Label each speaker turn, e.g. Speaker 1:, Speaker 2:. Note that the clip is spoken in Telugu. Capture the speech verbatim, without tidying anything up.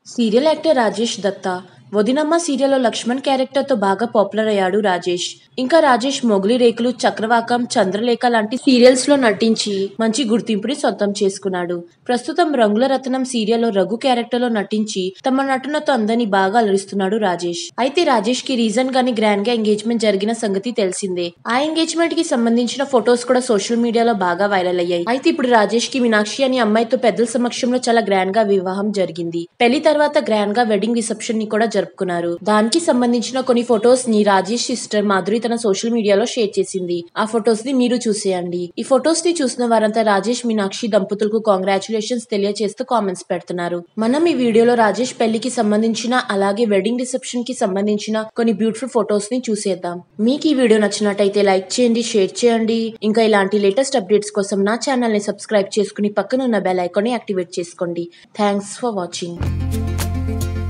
Speaker 1: Serial actor Rajesh Datta. వదినమ్మ సీరియల్లో లక్ష్మణ్ క్యారెక్టర్ తో బాగా పాపులర్ అయ్యాడు రాజేష్. ఇంకా రాజేష్ మొగలి రేకులు, చక్రవాకం, చంద్రలేఖ లాంటి సీరియల్స్ లో నటించి మంచి గుర్తింపుని సొంతం చేసుకున్నాడు. ప్రస్తుతం రంగుల రత్నం సీరియల్లో రఘు క్యారెక్టర్ లో నటించి తమ నటనతో అందరినీ బాగా అలరిస్తున్నాడు రాజేష్. అయితే రాజేష్ కి రీసెంట్ గానే గ్రాండ్ గా ఎంగేజ్మెంట్ జరిగిన సంగతి తెలిసిందే. ఆ ఎంగేజ్మెంట్ కి సంబంధించిన ఫొటోస్ కూడా సోషల్ మీడియాలో బాగా వైరల్ అయ్యాయి. అయితే ఇప్పుడు రాజేష్ కి మీనాక్షి అనే అమ్మాయితో పెద్దల సమక్షంలో చాలా గ్రాండ్ గా వివాహం జరిగింది. పెళ్లి తర్వాత గ్రాండ్ గా వెడ్డింగ్ రిసెప్షన్ ని కూడా జరుపుకున్నారు. దానికి సంబంధించిన కొన్ని ఫొటోస్ ని రాజేష్ సిస్టర్ మాధురి తన సోషల్ మీడియాలో షేర్ చేసింది. ఆ ఫొటోస్ ని మీరు చూసేయండి. ఈ ఫొటోస్ ని చూసిన వారంతా రాజేష్ మీనాక్షి దంపతులకు కాంగ్రాచులేషన్స్ తెలియజేస్తూ కామెంట్స్ పెడుతున్నారు. మనం ఈ వీడియోలో రాజేష్ పెళ్లికి సంబంధించిన అలాగే వెడ్డింగ్ రిసెప్షన్ కి సంబంధించిన కొన్ని బ్యూటిఫుల్ ఫొటోస్ ని చూసేద్దాం. మీకు ఈ వీడియో నచ్చినట్టయితే లైక్ చేయండి, షేర్ చేయండి. ఇంకా ఇలాంటి లేటెస్ట్ అప్డేట్స్ కోసం నా ఛానల్ ని సబ్స్క్రైబ్ చేసుకుని పక్కన ఉన్న బెల్ ఐకాన్ ని యాక్టివేట్ చేసుకోండి. Thanks for watching.